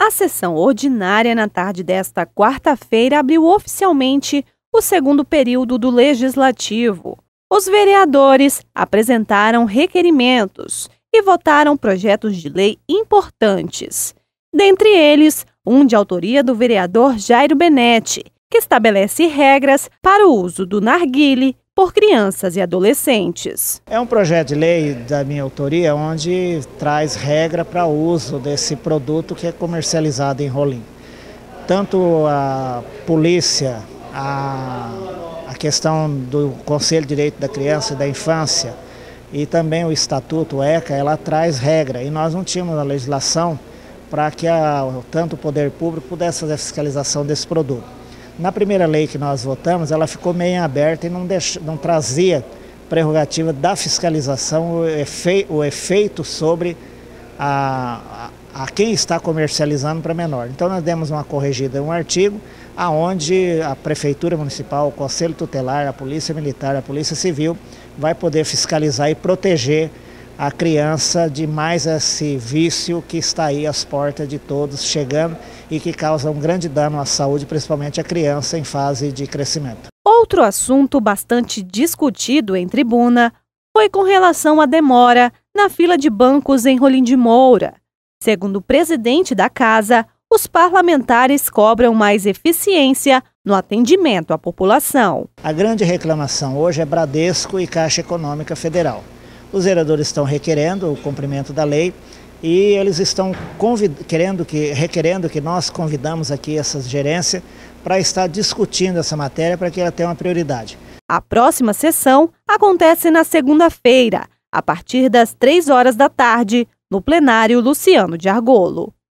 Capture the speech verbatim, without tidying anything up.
A sessão ordinária na tarde desta quarta-feira abriu oficialmente o segundo período do Legislativo. Os vereadores apresentaram requerimentos e votaram projetos de lei importantes. Dentre eles, um de autoria do vereador Jairo Benetti, que estabelece regras para o uso do narguile por crianças e adolescentes. É um projeto de lei da minha autoria onde traz regra para o uso desse produto que é comercializado em Rolim. Tanto a polícia, a, a questão do Conselho de Direito da Criança e da Infância e também o Estatuto, o ECA, ela traz regra e nós não tínhamos a legislação para que a, tanto o poder público pudesse fazer a fiscalização desse produto. Na primeira lei que nós votamos, ela ficou meio aberta e não, deixa, não trazia prerrogativa da fiscalização, o, efe, o efeito sobre a, a, a quem está comercializando para menor. Então nós demos uma corrigida, um artigo, aonde a Prefeitura Municipal, o Conselho Tutelar, a Polícia Militar, a Polícia Civil vai poder fiscalizar e proteger a criança de mais esse vício que está aí às portas de todos chegando e que causa um grande dano à saúde, principalmente a criança em fase de crescimento. Outro assunto bastante discutido em tribuna foi com relação à demora na fila de bancos em Rolim de Moura. Segundo o presidente da casa, os parlamentares cobram mais eficiência no atendimento à população. A grande reclamação hoje é Bradesco e Caixa Econômica Federal. Os vereadores estão requerendo o cumprimento da lei e eles estão querendo que, requerendo que nós convidamos aqui essa gerência para estar discutindo essa matéria para que ela tenha uma prioridade. A próxima sessão acontece na segunda-feira, a partir das três horas da tarde, no plenário Luciano de Argolo.